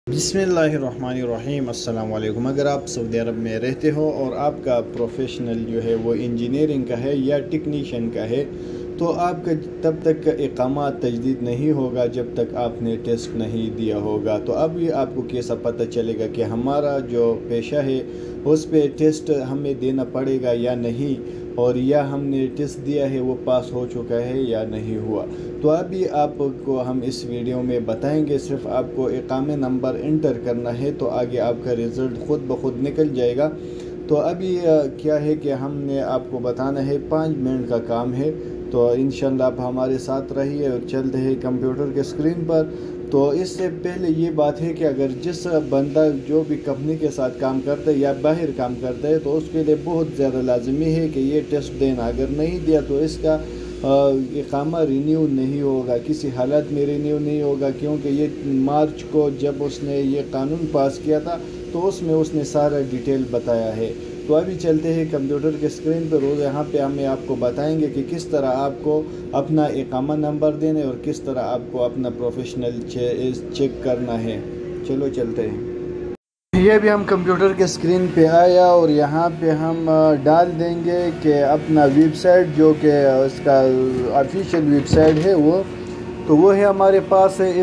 बिस्मिल्लाहिर्रहमानिर्रहीम। अस्सलाम वालेकुम। अगर आप सऊदी अरब में रहते हो और आपका प्रोफेशनल जो है वो इंजीनियरिंग का है या टेक्नीशियन का है, तो आपका तब तक का इकामा तजदीद नहीं होगा जब तक आपने टेस्ट नहीं दिया होगा। तो अब ये आपको कैसा पता चलेगा कि हमारा जो पेशा है उस पे टेस्ट हमें देना पड़ेगा या नहीं, और या हमने टेस्ट दिया है वो पास हो चुका है या नहीं हुआ। तो अभी आपको हम इस वीडियो में बताएंगे। सिर्फ आपको इकामे नंबर इंटर करना है तो आगे आपका रिज़ल्ट ख़ुद ब खुद निकल जाएगा। तो अभी क्या है कि हमने आपको बताना है, 5 मिनट का काम है। तो इंशाल्लाह आप हमारे साथ रहिए और चलते हैं कंप्यूटर के स्क्रीन पर। तो इससे पहले ये बात है कि अगर जिस बंदा जो भी कंपनी के साथ काम करता है या बाहर काम करता है तो उसके लिए बहुत ज़्यादा लाजमी है कि ये टेस्ट देना। अगर नहीं दिया तो इसका इकामा रिन्यू नहीं होगा, किसी हालत में रिन्यू नहीं होगा, क्योंकि ये मार्च को जब उसने ये कानून पास किया था तो उसमें उसने सारा डिटेल बताया है। तो अभी चलते हैं कंप्यूटर के स्क्रीन पर। रोज़ यहाँ पे हमें आपको बताएंगे कि किस तरह आपको अपना इकामा नंबर देना है और किस तरह आपको अपना प्रोफेशनल चेक करना है। चलो चलते हैं। ये भी हम कंप्यूटर के स्क्रीन पे आया और यहाँ पे हम डाल देंगे कि अपना वेबसाइट जो कि उसका ऑफिशियल वेबसाइट है वो है हमारे पास है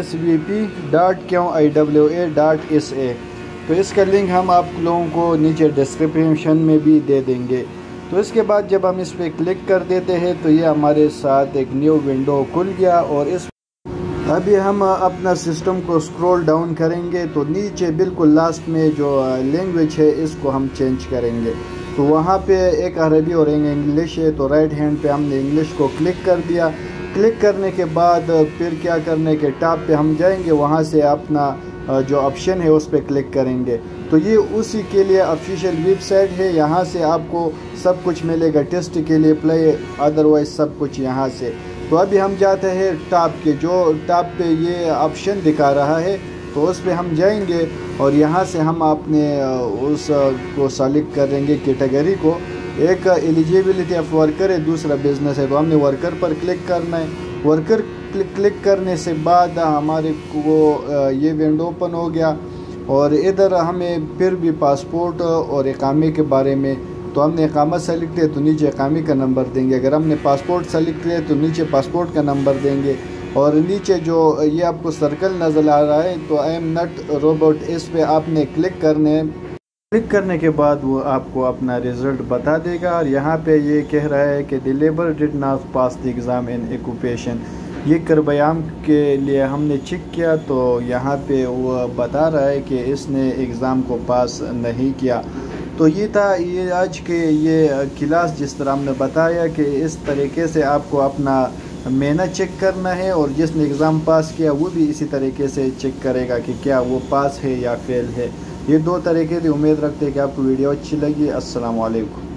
svp.iwa.sa। तो इसका लिंक हम आप लोगों को नीचे डिस्क्रिप्शन में भी दे देंगे। तो इसके बाद जब हम इस पर क्लिक कर देते हैं तो ये हमारे साथ एक न्यू विंडो खुल गया। और इस अभी हम अपना सिस्टम को स्क्रॉल डाउन करेंगे तो नीचे बिल्कुल लास्ट में जो लैंग्वेज है इसको हम चेंज करेंगे। तो वहाँ पे एक अरबी और एक इंग्लिश है, तो राइट हैंड पे हमने इंग्लिश को क्लिक कर दिया। क्लिक करने के बाद फिर क्या करने के टॉप पे हम जाएंगे, वहाँ से अपना जो ऑप्शन है उस पर क्लिक करेंगे। तो ये उसी के लिए ऑफिशियल वेबसाइट है, यहाँ से आपको सब कुछ मिलेगा, टेस्ट के लिए अप्लाई, अदरवाइज सब कुछ यहाँ से। तो अभी हम जाते हैं टॉप के, जो टॉप पे ये ऑप्शन दिखा रहा है तो उस पर हम जाएंगे और यहाँ से हम अपने उस को सेलेक्ट करेंगे कैटेगरी को। एक एलिजिबिलिटी ऑफ वर्कर है, दूसरा बिजनेस है, तो हमने वर्कर पर क्लिक करना है। वर्कर क्लिक करने से बाद हमारे को ये विंडो ओपन हो गया और इधर हमें फिर भी पासपोर्ट और इकामे के बारे में, तो हमने इकामा सेलेक्ट किया तो नीचे इकामे का नंबर देंगे। अगर हमने पासपोर्ट सेलेक्ट किया तो नीचे पासपोर्ट का नंबर देंगे। और नीचे जो ये आपको सर्कल नज़र आ रहा है तो आई एम नॉट रोबोट, इस पे आपने क्लिक करने हैं। क्लिक करने के बाद वो आपको अपना रिज़ल्ट बता देगा। और यहाँ पे ये कह रहा है कि the labour did not pass the exam in occupation. ये करबयाम के लिए हमने चेक किया तो यहाँ पे वो बता रहा है कि इसने एग्ज़ाम को पास नहीं किया। तो ये था ये आज के ये क्लास, जिस तरह हमने बताया कि इस तरीके से आपको अपना मेहनत चेक करना है और जिसने एग्ज़ाम पास किया वो भी इसी तरीके से चेक करेगा कि क्या वो पास है या फेल है। ये 2 तरीके थे। उम्मीद रखते हैं कि आपको वीडियो अच्छी लगी। अस्सलाम वालेकुम।